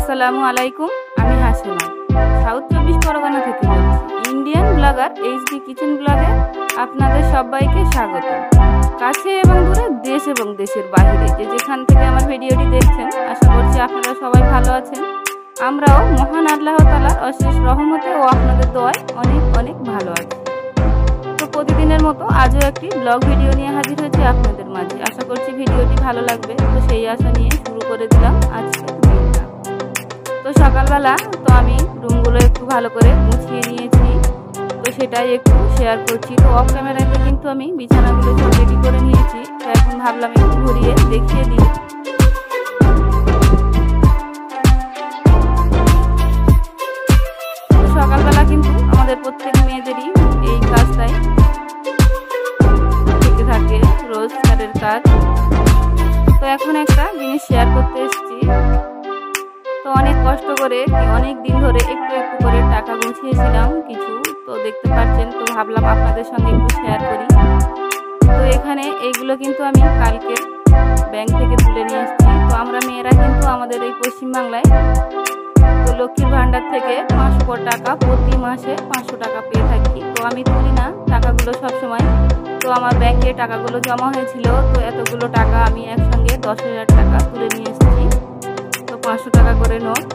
আসসালামু আলাইকুম, আমি হাসিনা সাউথ 24 পরগনা থেকে বলছি। ইন্ডিয়ান ব্লগার এইচডি কিচেন ব্লগে আপনাদের সবাইকে স্বাগত। কাছে এবং দূরে, দেশ এবং দেশের বাইরে যে যেখান থেকে আমার ভিডিওটি দেখছেন, আশা করছি আপনারা সবাই ভালো আছেন। আমরাও মহান আল্লাহ তাআলার অশেষ রহমতে ও আপনাদের দোয়ায় অনেক অনেক ভালো আছি। তো প্রতিদিনের মতো আজও একটি ব্লগ ভিডিও নিয়ে হাজির হয়েছি আপনাদের মাঝে। আশা করছি ভিডিওটি ভালো লাগবে। তো সেই আশা নিয়ে শুরু করে দিলাম আজকে ভিডিওটা। তো সকালবেলা তো আমি রুমগুলো একটু ভালো করে মুছিয়ে নিয়েছি, তো সেটাই একটু শেয়ার করছি। তো অফ ক্যামেরাতে কিন্তু আমি বিছানাগুলো সব রেডি করে নিয়েছি। তো এখন ভাবলাম একটু ঘুরিয়ে দেখিয়ে দিই। সকালবেলা কিন্তু আমাদের প্রত্যেক মেয়েদেরই এই কাজটাই থেকে থাকে, রোজগারের কাজ। তো এখন একটা জিনিস শেয়ার করতে এসেছি। তো অনেক কষ্ট করে অনেক দিন ধরে একটু একটু করে টাকা গুছিয়েছিলাম কিছু, তো দেখতে পাচ্ছেন। তো ভাবলাম আপনাদের সঙ্গে একটু শেয়ার করি। তো এখানে এইগুলো কিন্তু আমি কালকে ব্যাংক থেকে তুলে নিয়ে এসেছি। তো আমরা মেয়েরা কিন্তু আমাদের এই পশ্চিমবাংলায় তো লক্ষ্মীর ভাণ্ডার থেকে 500 টাকা প্রতি মাসে 500 টাকা পেয়ে থাকি। তো আমি তুলি না টাকাগুলো সবসময়। তো আমার ব্যাংকে টাকাগুলো জমা হয়েছিল, তো এতগুলো টাকা আমি একসঙ্গে 10,000 টাকা তুলে নিয়ে এসেছি। তো 500 টাকা করে নোট।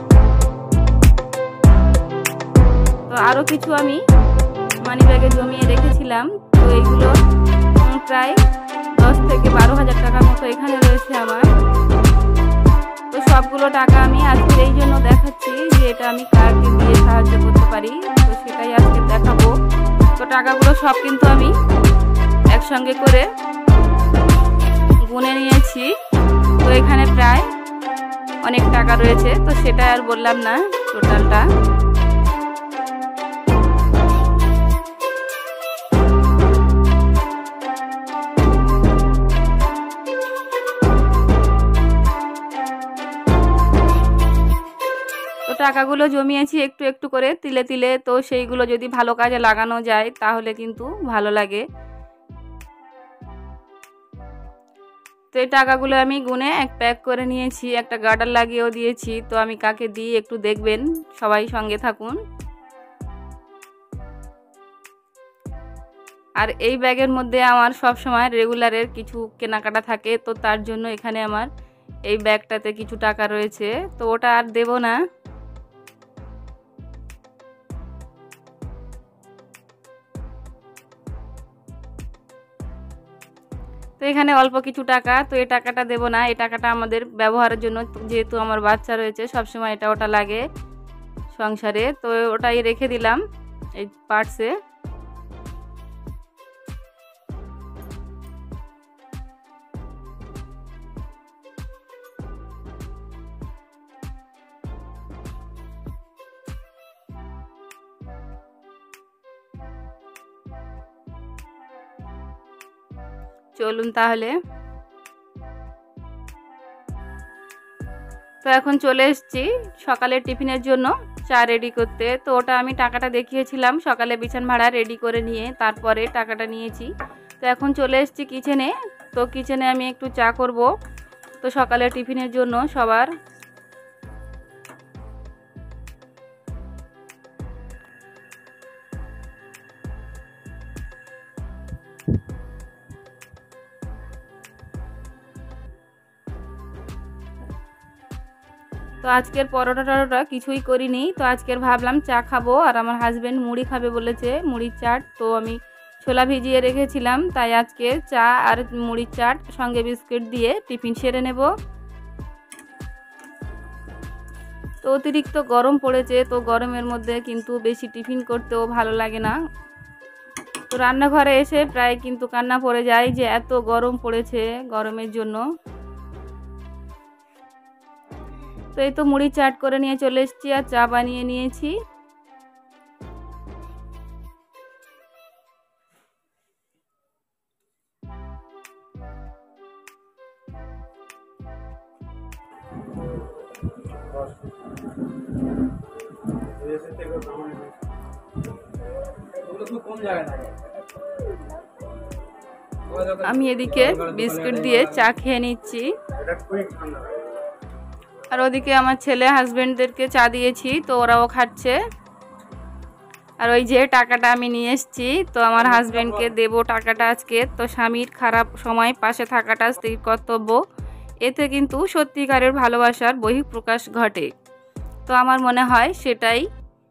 তো আরও কিছু আমি মানি ব্যাগে জমিয়ে রেখেছিলাম। তো এইগুলো প্রায় 10 থেকে 12,000 টাকার মতো এখানে রয়েছে আমার। তো সবগুলো টাকা আমি আজকে এই জন্য দেখাচ্ছি যে এটা আমি কাকে দিয়ে সাহায্য করতে পারি, তো সেটাই আজকে দেখাবো। তো টাকাগুলো সব কিন্তু আমি একসঙ্গে করে গুনে নিয়েছি। তো এখানে প্রায় অনেক টাকা রয়েছে, তো সেটা আর বললাম না টোটালটা। তো টাকাগুলো জমিয়েছি একটু একটু করে তিলে তিলে। তো সেইগুলো যদি ভালো কাজে লাগানো যায় তাহলে কিন্তু ভালো লাগে। তো এই টাকাগুলো আমি গুনে এক প্যাক করে নিয়েছি, একটা গার্ডার লাগিয়েও দিয়েছি। তো আমি কাকে দিই একটু দেখবেন, সবাই সঙ্গে থাকুন। আর এই ব্যাগের মধ্যে আমার সব সময় রেগুলারের কিছু কেনাকাটা থাকে, তো তার জন্য এখানে আমার এই ব্যাগটাতে কিছু টাকা রয়েছে। তো ওটা আর দেব না। তো এখানে অল্প কিছু টাকা, তো এই টাকাটা দেব না। এই টাকাটা আমাদের ব্যবহারের জন্য, যেহেতু আমার বাচ্চা রয়েছে সবসময় এটা ওটা লাগে সংসারে। তো ওটাই রেখে দিলাম এই পার্টসে। চলুন তাহলে। তো এখন চলে এসেছি সকালের টিফিনের জন্য চা রেডি করতে। তো ওটা আমি টাকাটা দেখিয়েছিলাম সকালে বিছান ভাড়া রেডি করে নিয়ে, তারপরে টাকাটা নিয়েছি। তো এখন চলে এসেছি কিচেনে। তো কিচেনে আমি একটু চা করব, তো সকালের টিফিনের জন্য সবার। তো আজকের পরোটা টরোটা কিছুই করিনি। তো আজকের ভাবলাম চা খাবো, আর আমার হাজব্যান্ড মুড়ি খাবে বলেছে, মুড়ির চাট। তো আমি ছোলা ভিজিয়ে রেখেছিলাম, তাই আজকে চা আর মুড়ির চাট সঙ্গে বিস্কুট দিয়ে টিফিন সেরে নেব। তো অতিরিক্ত গরম পড়েছে, তো গরমের মধ্যে কিন্তু বেশি টিফিন করতেও ভালো লাগে না। তো রান্নাঘরে এসে প্রায় কিন্তু কান্না পড়ে যায় যে এত গরম পড়েছে, গরমের জন্য। তো এই তো মুড়ি চাট করে নিয়ে চলে এসেছি, আর চা বানিয়ে নিয়েছি। আমি এদিকে বিস্কুট দিয়ে চা খেয়ে নিচ্ছি। আর ওদিকে আমার ছেলে হাজবেন্ডদেরকে চা দিয়েছি, তো ওরাও খাচ্ছে। আর ওই যে টাকাটা আমি নিয়ে এসেছি, তো আমার হাজবেন্ডকে দেব টাকাটা আজকে। তো স্বামীর খারাপ সময় পাশে থাকাটা স্ত্রীর কর্তব্য, এতে কিন্তু সত্যিকারের ভালোবাসার বহিঃপ্রকাশ ঘটে। তো আমার মনে হয় সেটাই।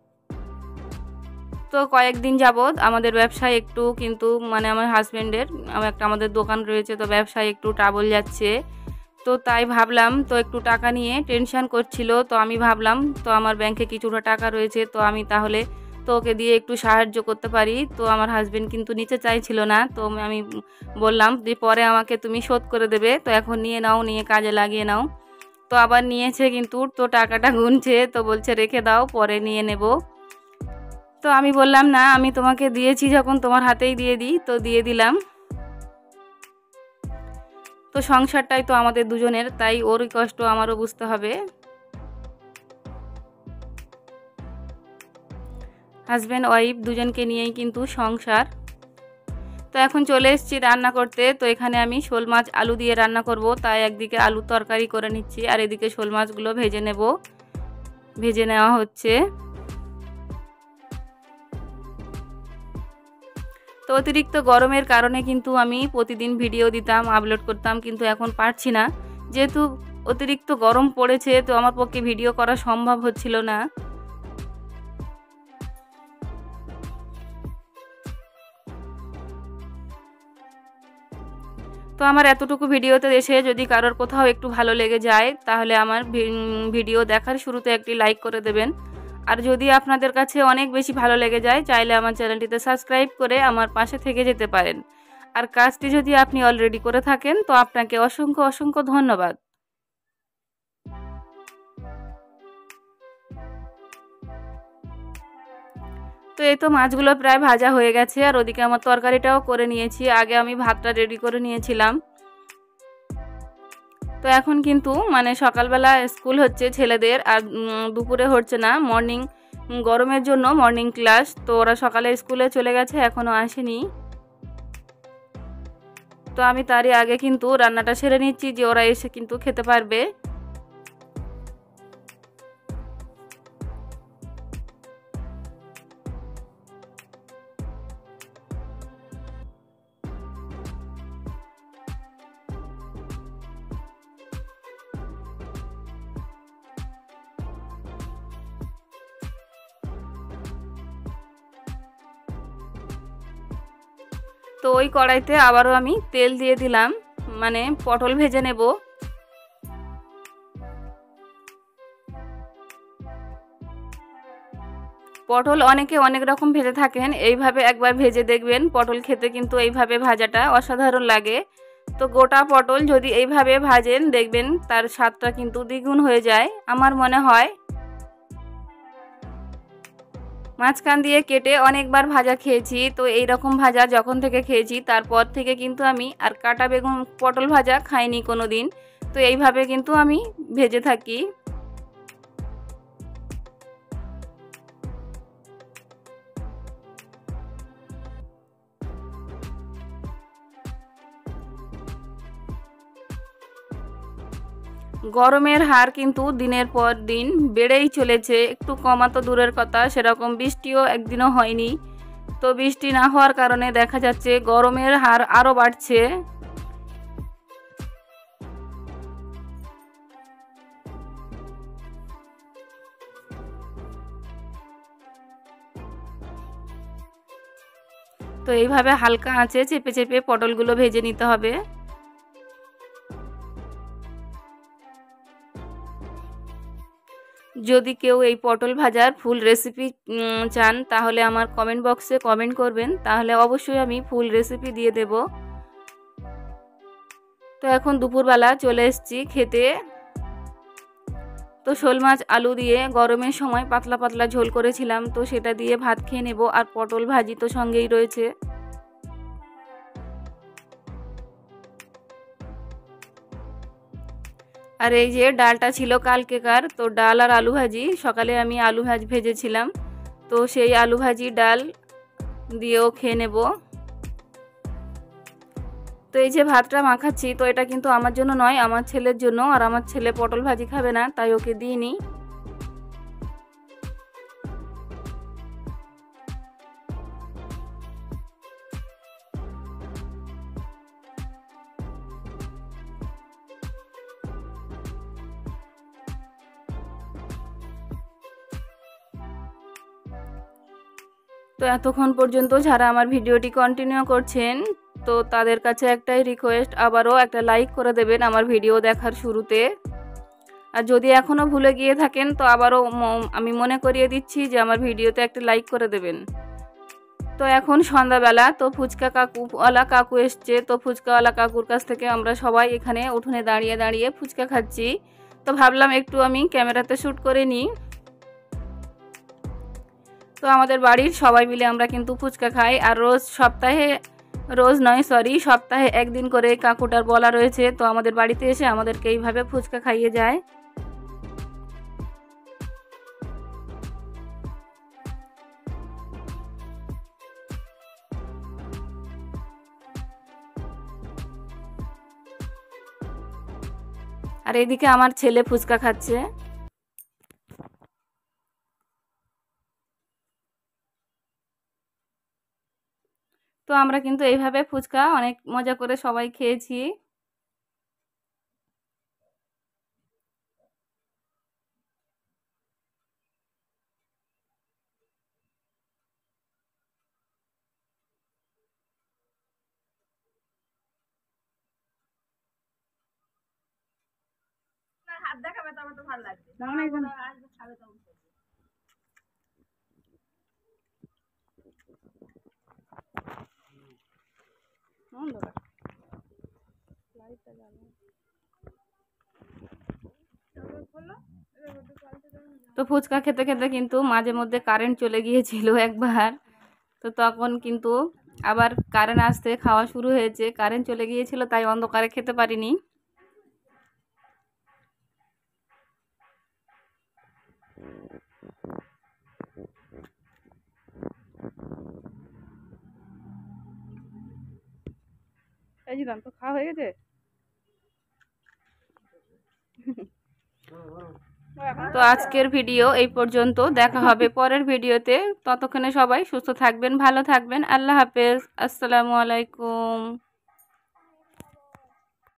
তো কয়েকদিন যাবৎ আমাদের ব্যবসায় একটু কিন্তু মানে আমার হাজবেন্ডের আমাদের দোকান রয়েছে, তো ব্যবসায় একটু ট্রাবল যাচ্ছে। তো তাই ভাবলাম, তো একটু টাকা নিয়ে টেনশন করছিল, তো আমি ভাবলাম তো আমার ব্যাংকে কিছুটা টাকা রয়েছে, তো আমি তাহলে তো ওকে দিয়ে একটু সাহায্য করতে পারি। তো আমার হাজবেন্ড কিন্তু নিতে চাইছিল না, তো আমি বললাম যে পরে আমাকে তুমি শোধ করে দেবে, তো এখন নিয়ে নাও, নিয়ে কাজে লাগিয়ে নাও। তো আবার নিয়েছে কিন্তু, তো টাকাটা গুনছে, তো বলছে রেখে দাও, পরে নিয়ে নেব। তো আমি বললাম না, আমি তোমাকে দিয়েছি যখন তোমার হাতেই দিয়ে দিই, তো দিয়ে দিলাম। তো সংসারটাই তো আমাদের দুজনের, তাই ওরই কষ্ট আমারও বুঝতে হবে। হাজব্যান্ড ওয়াইফ দুজনকে নিয়েই কিন্তু সংসার। তো এখন চলে এসেছি রান্না করতে। তো এখানে আমি শোল মাছ আলু দিয়ে রান্না করব, তাই একদিকে আলু তরকারি করে নিচ্ছি, আর এদিকে শোল মাছগুলো ভেজে নেব। ভেজে নেওয়া হচ্ছে। তো অতিরিক্ত গরমের কারণে কিন্তু আমি প্রতিদিন ভিডিও দিতাম, আপলোড করতাম, কিন্তু এখন পারছি না, যেহেতু অতিরিক্ত গরম পড়েছে, তো আমার পক্ষে ভিডিও করা সম্ভব হচ্ছিল না। তো আমার এতটুকু ভিডিওতে এসে যদি কারোর কোথাও একটু ভালো লেগে যায়, তাহলে আমার ভিডিও দেখার শুরুতে একটি লাইক করে দেবেন। আর যদি আপনাদের কাছে অনেক বেশি ভালো লেগে যায়, চাইলে আমার চ্যানেলটিতে সাবস্ক্রাইব করে আমার পাশে থেকে যেতে পারেন। আর কাজটি যদি আপনি অলরেডি করে থাকেন, তো আপনাকে অসংখ্য অসংখ্য ধন্যবাদ। তো এই তো মাছগুলো প্রায় ভাজা হয়ে গেছে, আর ওদিকে আমার তরকারিটাও করে নিয়েছি। আগে আমি ভাতটা রেডি করে নিয়েছিলাম। তো এখন কিন্তু মানে সকালবেলা স্কুল হচ্ছে ছেলেদের, আর দুপুরে হচ্ছে না, মর্নিং গরমের জন্য মর্নিং ক্লাস। তো ওরা সকালে স্কুলে চলে গেছে, এখনও আসেনি। তো আমি তারই আগে কিন্তু রান্নাটা সেরে নিচ্ছি, যে ওরা এসে কিন্তু খেতে পারবে। তো ওই কড়াইতে আবারও আমি তেল দিয়ে দিলাম, মানে পটল ভেজে নেব। পটল অনেকে অনেক রকম ভেজে থাকেন, এইভাবে একবার ভেজে দেখবেন, পটল খেতে কিন্তু এইভাবে ভাজাটা অসাধারণ লাগে। তো গোটা পটল যদি এইভাবে ভাজেন, দেখবেন তার স্বাদটা কিন্তু দ্বিগুণ হয়ে যায় আমার মনে হয়। মাঝখান দিয়ে কেটে অনেকবার ভাজা খেয়েছি, তো এই রকম ভাজা যখন থেকে খেয়েছি, তারপর থেকে কিন্তু আমি আর কাটা বেগুন পটল ভাজা খাইনি কোনো দিন। তো এইভাবে কিন্তু আমি ভেজে থাকি। গরমের হার কিন্তু দিনের পর দিন বেড়েই চলেছে, একটু কমা তো দূরের কথা, সেরকম বৃষ্টিও একদিনও হয়নি। তো বৃষ্টি না হওয়ার কারণে দেখা যাচ্ছে গরমের হার আরও বাড়ছে। তো এইভাবে হালকা আঁচে চেপে চেপে পটলগুলো ভেজে নিতে হবে। যদি কেউ এই পটল ভাজার ফুল রেসিপি চান, তাহলে আমার কমেন্ট বক্সে কমেন্ট করবেন, তাহলে অবশ্যই আমি ফুল রেসিপি দিয়ে দেব। তো এখন দুপুরবেলা চলে এসেছি খেতে। তো শোল মাছ আলু দিয়ে গরমের সময় পাতলা পাতলা ঝোল করেছিলাম, তো সেটা দিয়ে ভাত খেয়ে নেব। আর পটল ভাজি তো সঙ্গেই রয়েছে। আর এই যে ডালটা ছিল কালকেকার, তো ডাল আর আলু ভাজি, সকালে আমি আলু ভাজি ভেজেছিলাম, তো সেই আলু ভাজি ডাল দিয়েও খেয়ে নেব। তো এই যে ভাতটা মাখাচ্ছি, তো এটা কিন্তু আমার জন্য নয়, আমার ছেলের জন্য। আর আমার ছেলে পটল ভাজি খাবে না, তাই ওকে দিইনি। তো এতক্ষণ পর্যন্ত যারা আমার ভিডিওটি কন্টিনিউ করছেন, তো তাদের কাছে একটাই রিকোয়েস্ট, আবারও একটা লাইক করে দেবেন আমার ভিডিও দেখার শুরুতে। আর যদি এখনও ভুলে গিয়ে থাকেন, তো আবারও আমি মনে করিয়ে দিচ্ছি যে আমার ভিডিওতে একটা লাইক করে দেবেন। তো এখন সন্ধ্যাবেলা, তো ফুচকা কাকু এসছে। তো ফুচকাওয়ালা কাকুর কাছ থেকে আমরা সবাই এখানে উঠোনে দাঁড়িয়ে দাঁড়িয়ে ফুচকা খাচ্ছি। তো ভাবলাম একটু আমি ক্যামেরাতে শ্যুট করে নিই। তো আমাদের বাড়ির সবাই মিলে আমরা কিন্তু ফুচকা খাই। আর সপ্তাহে একদিন করে কাকুটার বলা রয়েছে, তো আমাদের বাড়িতে এসে আমাদেরকে এইভাবে ফুচকা খাইয়ে যায়। আর এইদিকে আমার ছেলে ফুচকা খাচ্ছে। তো আমরা কিন্তু এইভাবে ফুচকা অনেক মজা করে সবাই খেয়েছি। হাত দেখাবে তবে তো ভালো লাগবে। তো ফুচকা খেতে খেতে কিন্তু মাঝে মধ্যে কারেন্ট চলে গিয়েছিল একবার। তো তখন কিন্তু আবার কারেন্ট আসতে খাওয়া শুরু হয়েছে। কারেন্ট চলে গিয়েছিল, তাই অন্ধকারে খেতে পারিনি। এই যে তো খাওয়া হয়ে গেছে। তো আজকের ভিডিও এই পর্যন্ত, দেখা হবে পরের ভিডিওতে। ততক্ষণে সবাই সুস্থ থাকবেন, ভালো থাকবেন। আল্লাহ হাফেজ, আসসালামু আলাইকুম।